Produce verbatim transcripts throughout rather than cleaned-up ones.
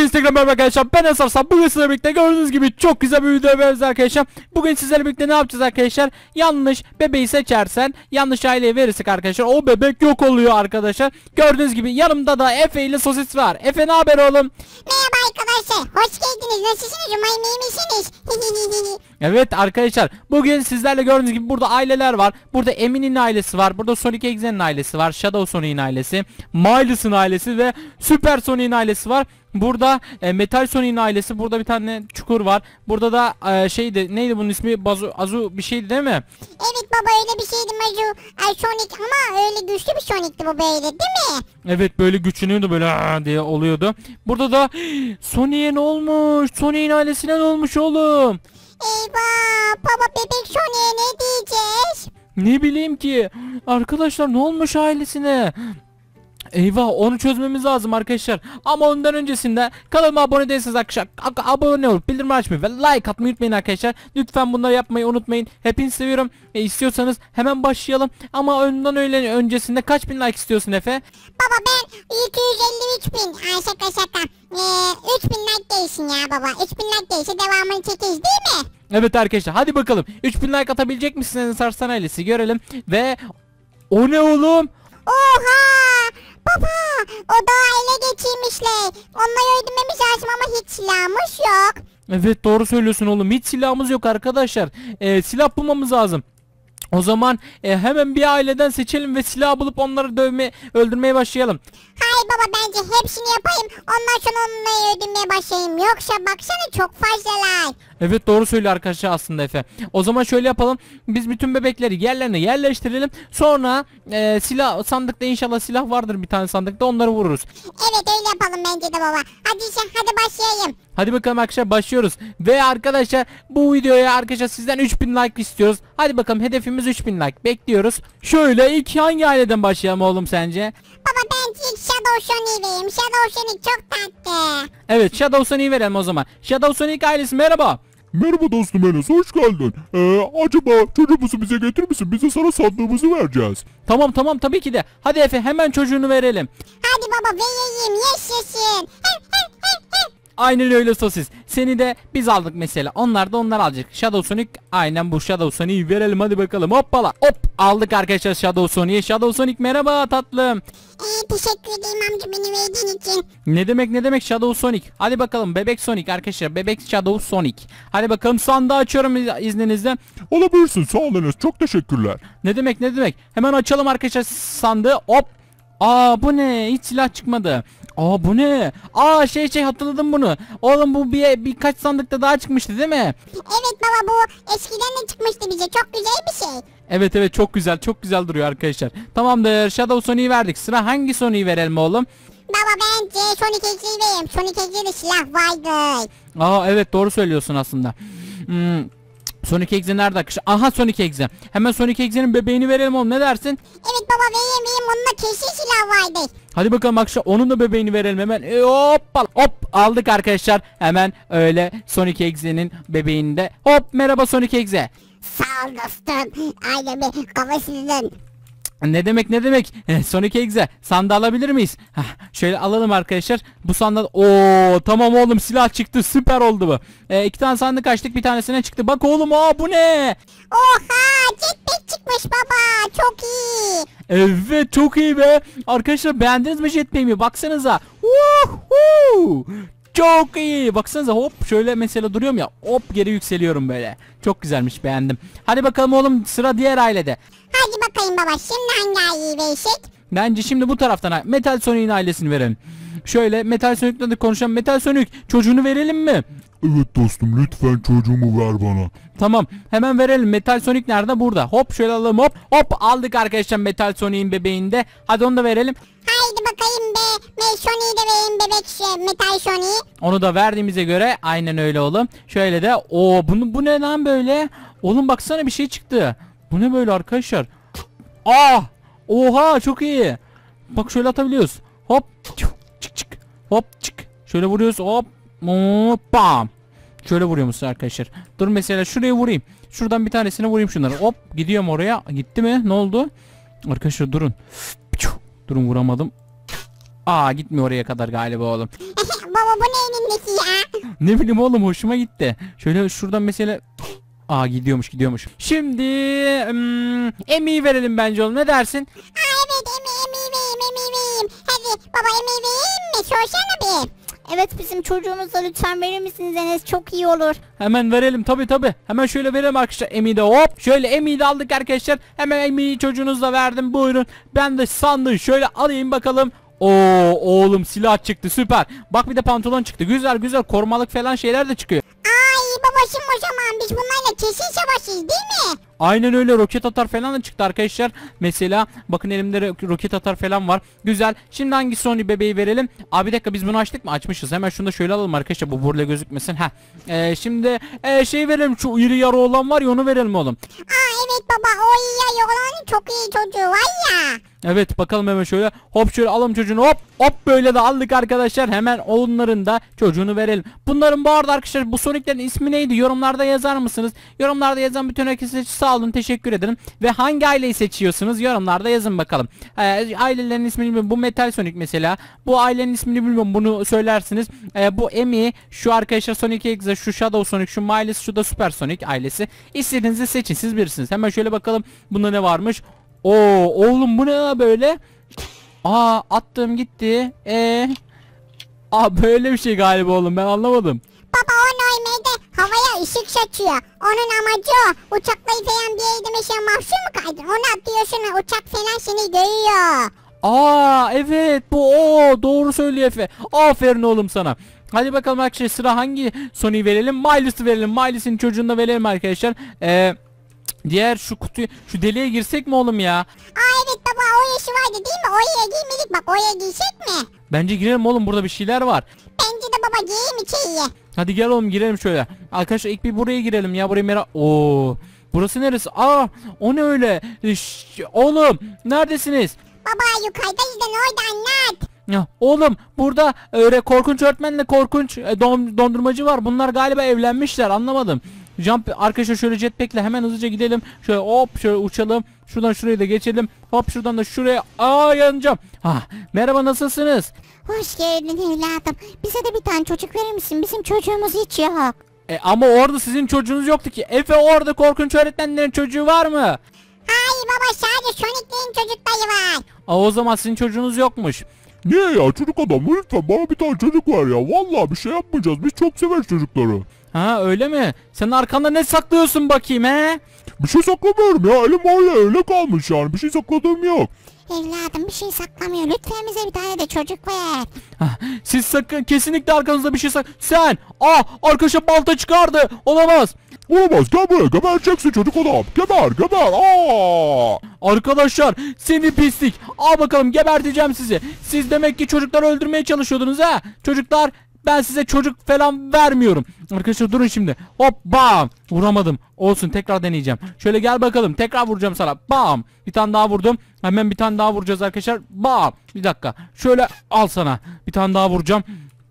Instagram merhaba arkadaşlar, ben Esarsam. Bugün sizlerle birlikte gördüğünüz gibi çok güzel bir video yapıyoruz arkadaşlar. Bugün sizlerle birlikte ne yapacağız arkadaşlar? Yanlış bebeği seçersen, yanlış aileye verirsek arkadaşlar, o bebek yok oluyor arkadaşlar. Gördüğünüz gibi yanımda da Efe ile Sosis var. Efe, ne haber oğlum? Merhaba arkadaşlar, hoş geldiniz. Nasılsınız? Umarım iyi misiniz? Evet arkadaşlar, bugün sizlerle gördüğünüz gibi burada aileler var. Burada Emin'in ailesi var. Burada Sonic Exe'nin ailesi var. Shadow Sonic'in ailesi, Miles'ın ailesi ve Super Sonic'in ailesi var. Burada e, Metal Sonic'in ailesi. Burada bir tane çukur var. Burada da e, şeydi, neydi bunun ismi? Bazu, Azu bir şeydi değil mi? Evet baba, öyle bir şeydi Mazu. Ay Sonic, ama öyle güçlü bir Sonic'ti bu, böyle değil mi? Evet, böyle güçleniyordu, böyle "Aa!" diye oluyordu. Burada da Sonic'e ne olmuş? Sonic'in ailesine ne olmuş oğlum? Eyvah baba, bebek Sonic'e ne diyeceğiz? Ne bileyim ki. Arkadaşlar, ne olmuş ailesine? Eyvah, onu çözmemiz lazım arkadaşlar. Ama ondan öncesinde kanalıma abone değilseniz arkadaşlar abone olup bildirim açmayı ve like atmayı unutmayın arkadaşlar. Lütfen bunları yapmayı unutmayın. Hepinizi seviyorum. E, istiyorsanız hemen başlayalım. Ama ondan öyle öncesinde kaç bin like istiyorsun Efe? Baba ben iki yüz elli üç bin. Ay şaka şaka. Ee, üç bin like değilsin ya baba. üç bin like değilse devamını çekeriz değil mi? Evet arkadaşlar, hadi bakalım. üç bin like atabilecek misiniz Sarsan ailesi, görelim. Ve o ne oğlum? Oha! Baba, o dağı ele geçirmişler. Onları öldürmemiz lazım ama hiç silahımız yok. Evet, doğru söylüyorsun oğlum. Hiç silahımız yok arkadaşlar. Ee, silah bulmamız lazım. O zaman e, hemen bir aileden seçelim ve silah bulup onları dövme, öldürmeye başlayalım. Hayır baba, bence hepsini yapayım. Ondan sonra onları öldürmeye başlayayım. Yoksa baksana, çok fazlalar. Evet, doğru söylüyor arkadaşlar aslında Efe. O zaman şöyle yapalım. Biz bütün bebekleri yerlerine yerleştirelim. Sonra e, silah sandıkta, inşallah silah vardır bir tane sandıkta, onları vururuz. Evet, öyle yapalım bence de baba. Hadi sen, hadi başlayalım. Hadi bakalım arkadaşlar, başlıyoruz. Ve arkadaşlar, bu videoya arkadaşlar sizden üç bin like istiyoruz. Hadi bakalım, hedefimiz üç bin like. Bekliyoruz. Şöyle ilk hangi aileden başlayalım oğlum sence? Baba bence ilk Shadow Sonic'i vereyim. Shadow Sonic çok tatlı. Evet, Shadow Sonic'i verelim o zaman. Shadow Sonic ailesi merhaba. Merhaba dostum Enes, hoş geldin. Ee, acaba çocuğumuzu bize getirir misin? Biz de sana sandığımızı vereceğiz. Tamam tamam, tabii ki de. Hadi Efe, hemen çocuğunu verelim. Hadi baba vereyim, yaşasın. Aynen öyle Sosis. Seni de biz aldık mesela. Onlar da onlar alacak. Shadow Sonic, aynen bu Shadow Sonic'i verelim hadi bakalım. Hoppala. Hop, aldık arkadaşlar Shadow Sonic'i. Shadow Sonic merhaba tatlım. Ee, teşekkür ederim amca, beni verdiğin için. Ne demek ne demek Shadow Sonic. Hadi bakalım, bebek Sonic arkadaşlar. Bebek Shadow Sonic. Hadi bakalım, sandığı açıyorum izninizle. Olabilirsin, sağ ol Enes, çok teşekkürler. Ne demek ne demek. Hemen açalım arkadaşlar sandığı. Hop. Aa, bu ne? Hiç silah çıkmadı. Aa, bu ne? Aa, şey şey hatırladım bunu. Oğlum, bu bir birkaç sandıkta daha çıkmıştı değil mi? Evet baba, bu eskiden de çıkmıştı bize. Çok güzel bir şey. Evet evet, çok güzel, çok güzel duruyor arkadaşlar. Tamamdır, Shadow Sonic'i verdik. Sıra hangi Sonic'i verelim oğlum? Baba bence Sonic X'i vereyim. Sonic X'de de silah vardı. Aa, evet, doğru söylüyorsun aslında. Hmm. Sonic Exe nerede arkadaşlar? Aha, Sonic Exe. Hemen Sonic Exe'nin bebeğini verelim oğlum, ne dersin? Evet baba, vereyim vereyim. Onunla kesin silah vardı. Hadi bakalım arkadaşlar, onun da bebeğini verelim hemen. E, hoppa, hop, aldık arkadaşlar. Hemen öyle Sonic Exe'nin bebeğini de. Hop, merhaba Sonic Exe. Sağ ol dostum. Ailemi kavuşturdun. Ne demek ne demek. Eh, Sonic Exe, sandığı alabilir miyiz? Heh, şöyle alalım arkadaşlar. Bu sandık, ooo tamam oğlum, silah çıktı, süper oldu bu. E, iki tane sandık açtık, bir tanesine çıktı. Bak oğlum, aa bu ne? Oha, jetpack çıkmış baba. Çok iyi. Evet, çok iyi be. Arkadaşlar, beğendiniz mi jetpack'imi? Baksanıza. Woohoo! Çok iyi. Baksanıza, hop şöyle mesela duruyorum ya. Hop, geri yükseliyorum böyle. Çok güzelmiş, beğendim. Hadi bakalım oğlum, sıra diğer ailede. Hadi bakayım baba, şimdi hangi aileyi versek? Bence şimdi bu taraftan Metal Sonic'in ailesini verelim. Şöyle Metal Sonic'le de konuşalım. Metal Sonic, çocuğunu verelim mi? Evet dostum, lütfen çocuğumu ver bana. Tamam, hemen verelim. Metal Sonic nerede? Burada. Hop şöyle alalım, hop hop, aldık arkadaşlar Metal Sonic'in bebeğini de. Hadi onu da verelim. Haydi bakayım be. Me Sonic'i de vereyim, bebek şey, Metal Sonic. Onu da verdiğimize göre aynen öyle oğlum. Şöyle de, o bunu bu ne lan böyle? Oğlum baksana, bir şey çıktı. Bu ne böyle arkadaşlar? Ah! Oha, çok iyi. Bak şöyle atabiliyoruz. Hop çık çık. Hop çık. Şöyle vuruyoruz. Hop. Hop bam. Şöyle vuruyormuş arkadaşlar. Dur mesela şuraya vurayım. Şuradan bir tanesine vurayım şunları. Hop, gidiyorum oraya. Gitti mi? Ne oldu? Arkadaşlar durun. Durun, vuramadım. Aa, gitmiyor oraya kadar galiba oğlum. baba bu ne elindeki ya? Ne bileyim oğlum, hoşuma gitti. Şöyle şuradan mesela. Aa, gidiyormuş gidiyormuş. Şimdi hmm, Emi'yi verelim bence oğlum, ne dersin? Aa evet emi emi vereyim emi vereyim. Hadi baba emi vereyim mi? Sorsana bir. Evet bizim çocuğumuza lütfen verir misiniz Enes? Çok iyi olur. Hemen verelim, tabi tabi. Hemen şöyle verelim arkadaşlar Emi'yi de, hop. Şöyle Emi'yi de aldık arkadaşlar. Hemen Emi'yi çocuğunuzla verdim, buyurun. Ben de sandığı şöyle alayım bakalım. Oo oğlum, silah çıktı, süper. Bak bir de pantolon çıktı, güzel güzel, korumalık falan şeyler de çıkıyor. Ay babacım o zaman biz bunlarla kesin savaşıyız değil mi? Aynen öyle, roket atar falan da çıktı arkadaşlar. Mesela bakın elimde ro- roket atar falan var. Güzel. Şimdi hangi Sony bebeği verelim? Abi bir dakika, biz bunu açtık mı? Açmışız. Hemen şunu da şöyle alalım arkadaşlar, bu burla gözükmesin. Heh. Ee, şimdi ee, şey verelim, şu iri yarı olan var ya, onu verelim oğlum. Aa evet baba o iyi ya oğlanın çok iyi çocuğu var ya. Evet bakalım, hemen şöyle hop, şöyle alalım çocuğunu, hop hop, böyle de aldık arkadaşlar. Hemen onların da çocuğunu verelim. Bunların bu arada arkadaşlar, bu Sonic'lerin ismi neydi? Yorumlarda yazar mısınız? Yorumlarda yazan bütün herkese sağ olun, teşekkür ederim. Ve hangi aileyi seçiyorsunuz? Yorumlarda yazın bakalım. Ee, ailelerin ismini bilmiyorum. Bu Metal Sonic mesela. Bu ailenin ismini bilmiyorum. Bunu söylersiniz. Ee, bu Emi, şu arkadaşlar Sonic Exe, şu Shadow Sonic, şu Miles, şu da Super Sonic ailesi. İstediğinizi seçin, siz bilirsiniz. Hemen şöyle bakalım. Bunda ne varmış? Oo oğlum, bu ne ya böyle? Aa, attım gitti. E Aa, böyle bir şey galiba oğlum, ben anlamadım. Baba o normalde havaya ışık saçıyor. Onun amacı o. Uçaklayı falan bir yerde mesela mahsur mu kaydın? Onu atıyorsun, uçak falan seni görüyor. Aa evet, bu o doğru söylüyor Efe. Aferin oğlum sana. Hadi bakalım arkadaşlar, sıra hangi Sony'yi verelim? Miles'ı verelim. Miles'in çocuğunu da verelim arkadaşlar. Eee Diğer şu kutuyu, şu deliğe girsek mi oğlum ya? Aa evet baba o yaşı vardı değil mi? Oraya giymedik, bak oraya giysek mi? Bence girelim oğlum, burada bir şeyler var. Bence de baba giyeyim içeriye. Hadi gel oğlum, girelim şöyle. Arkadaşlar ilk bir buraya girelim ya, burayı merak... Oo, burası neresi? Aa, o ne öyle? Şş, oğlum neredesiniz? Baba yukarıdayız da orada anlat. Ya oğlum, burada öyle korkunç öğretmenle korkunç e, don- dondurmacı var. Bunlar galiba evlenmişler, anlamadım. Jump arkadaşlar, şöyle jetpack'le hemen hızlıca gidelim. Şöyle hop, şöyle uçalım. Şuradan şuraya da geçelim. Hop, şuradan da şuraya. Aa, yanacağım. Ha, merhaba, nasılsınız? Hoş geldin evladım. Bize de bir tane çocuk verir misin? Bizim çocuğumuz hiç yok. E, ama orada sizin çocuğunuz yoktu ki. Efe, orada korkunç öğretmenlerin çocuğu var mı? Hayır baba sadece Sonic'lerin çocukları var. Aa, o zaman sizin çocuğunuz yokmuş. Niye ya çocuk adam, lütfen bana bir tane çocuk var ya. Vallahi bir şey yapmayacağız, biz çok severiz çocukları. Ha, öyle mi? Sen arkanda ne saklıyorsun bakayım he? Bir şey saklamıyorum ya, elim öyle öyle kalmış yani, bir şey sakladığım yok. Evladım bir şey saklamıyor. Lütfen bize bir tane de çocuk ver. Hah, siz sakın, kesinlikle arkanızda bir şey sak... Sen! Ah! Arkadaşa balta çıkardı! Olamaz! Olamaz, gel buraya, gebereceksin çocuk adam, geber geber. Aa! Arkadaşlar, seni pislik! Al bakalım, geberteceğim sizi! Siz demek ki çocukları öldürmeye çalışıyordunuz ha! Çocuklar, ben size çocuk falan vermiyorum. Arkadaşlar durun şimdi. Hop, bam! Vuramadım. Olsun, tekrar deneyeceğim. Şöyle gel bakalım, tekrar vuracağım sana. Bam! Bir tane daha vurdum. Hemen bir tane daha vuracağız arkadaşlar. Bam! Bir dakika. Şöyle al sana. Bir tane daha vuracağım.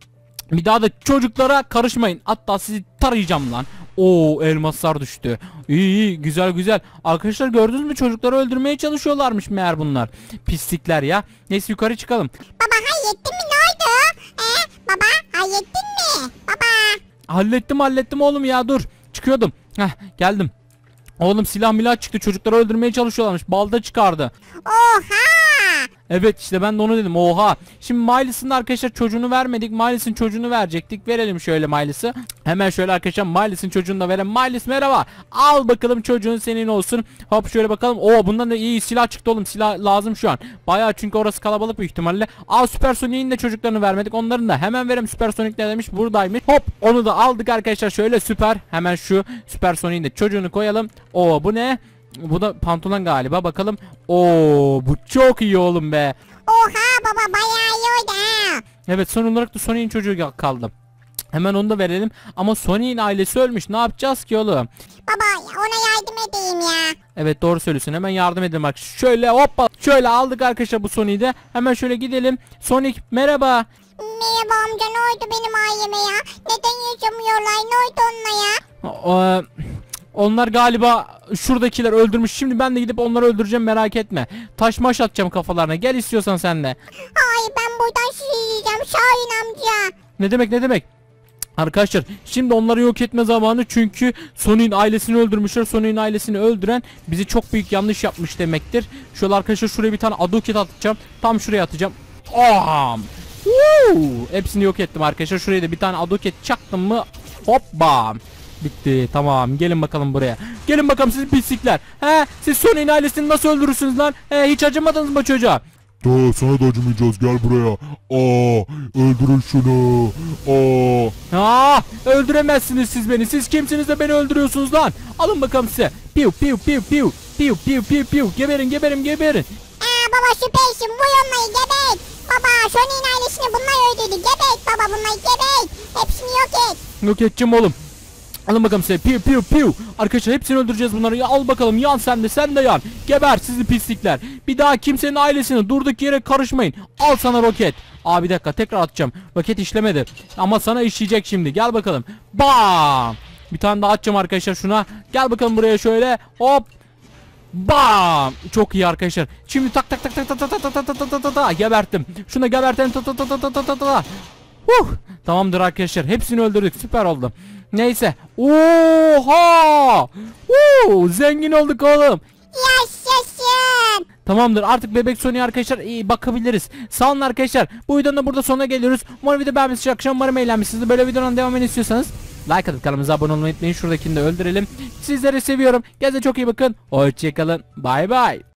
Bir daha da çocuklara karışmayın. Hatta sizi tarayacağım lan. Oo, elmaslar düştü. İyi iyi, güzel güzel. Arkadaşlar gördünüz mü, çocukları öldürmeye çalışıyorlarmış meğer bunlar. Pislikler ya. Neyse, yukarı çıkalım. Baba hallettin mi, ne oldu? Ee, baba hallettin mi? Baba. Hallettim hallettim oğlum ya, dur. Çıkıyordum. Heh, geldim. Oğlum silah milah çıktı, çocukları öldürmeye çalışıyorlarmış. Balda çıkardı. Oha. Evet işte, ben de onu dedim, oha. Şimdi Miles'ın arkadaşlar çocuğunu vermedik. Miles'ın çocuğunu verecektik. Verelim şöyle Miles'ı. Hemen şöyle arkadaşlar Miles'ın çocuğunu da verelim. Miles merhaba. Al bakalım, çocuğun senin olsun. Hop, şöyle bakalım. Oo, bundan da iyi silah çıktı oğlum. Silah lazım şu an. Bayağı, çünkü orası kalabalık büyük ihtimalle. Al, Super Sonic'in de çocuklarını vermedik. Onların da hemen verelim. Super Sonic ne demiş? Buradaymış. Hop, onu da aldık arkadaşlar. Şöyle süper. Hemen şu Super Sonic'in de çocuğunu koyalım. Oo, bu ne? Bu da pantolon galiba, bakalım. Oo, bu çok iyi oğlum be. Oha baba bayağı iyi oldu ha. Evet, son olarak da Sonic'in çocuğu kaldı. Hemen onu da verelim. Ama Sonic'in ailesi ölmüş. Ne yapacağız ki oğlum? Baba ona yardım edeyim ya. Evet, doğru söylüyorsun. Hemen yardım edelim bak. Şöyle hoppa. Şöyle aldık arkadaşlar bu Sonic'i de. Hemen şöyle gidelim. Sonic merhaba. Merhaba amca, ne oldu benim aileme ya? Neden yaşamıyorlar, ne oldu onunla ya? Ee, onlar galiba şuradakiler öldürmüş. Şimdi ben de gidip onları öldüreceğim, merak etme. Taş maş atacağım kafalarına. Gel istiyorsan sen de. Hayır ben buradan sizi yiyeceğim Şahin amca. Ne demek ne demek? Arkadaşlar şimdi onları yok etme zamanı, çünkü Sonic'in ailesini öldürmüşler. Sonic'in ailesini öldüren bizi çok büyük yanlış yapmış demektir. Şöyle arkadaşlar şuraya bir tane aduket atacağım. Tam şuraya atacağım. Am! Woo! Hepsini yok ettim arkadaşlar. Şuraya da bir tane aduket çaktım mı? Hop bam! Bitti, tamam. Gelin bakalım buraya. Gelin bakalım siz pislikler. He, siz Sonic'in ailesini nasıl öldürürsünüz lan? He, hiç acımadınız mı çocuğa? Da sana da acımayacağız, gel buraya. Aa, öldürün şunu. Aa. Aa, öldüremezsiniz siz beni. Siz kimsiniz de beni öldürüyorsunuz lan? Alın bakalım size. Piu piu piu piu. Piu piu piu piu. Geberin geberin geberin. Aa baba süpersin, vuy onları gebek. Baba Sonic'in ailesini bunlar öldürdü. Gebek baba, bunları gebek. Hepsini yok et. Yok edeceğim oğlum. Alın bakalım size. Piu piu piu. Arkadaşlar hepsini öldüreceğiz bunları. Ya, al bakalım, yan sen de, sen de yan. Geber sizi pislikler. Bir daha kimsenin ailesine durduk yere karışmayın. Al sana roket. Aa bir dakika, tekrar atacağım. Roket işlemedi. Ama sana işleyecek şimdi. Gel bakalım. Bam. Bir tane daha atacağım arkadaşlar şuna. Gel bakalım buraya şöyle. Hop. Bam! Çok iyi arkadaşlar. Şimdi tak tak tak tak tak tak tak tak tak tak tak tak tak geberttim. Şunu gebertelim. Tak tak tak tak tak tak tak. Huh! Tamamdır arkadaşlar. Hepsini öldürdük. Süper oldu. Neyse. Oha! Woo! Zengin olduk oğlum. Yaşasın. Tamamdır, artık Bebek Sony arkadaşlar iyi bakabiliriz. Sağ olun arkadaşlar. Bu videonun da burada sonuna geliyoruz. Umarım video beğenmişsiniz. Akşam umarım eğlenmişsinizdir. Böyle videonun devamını istiyorsanız like atıp kanalımıza abone olmayı unutmayın. Şuradakini de öldürelim. Sizleri seviyorum. Kendinize çok iyi bakın. Hoşçakalın. Bay bay.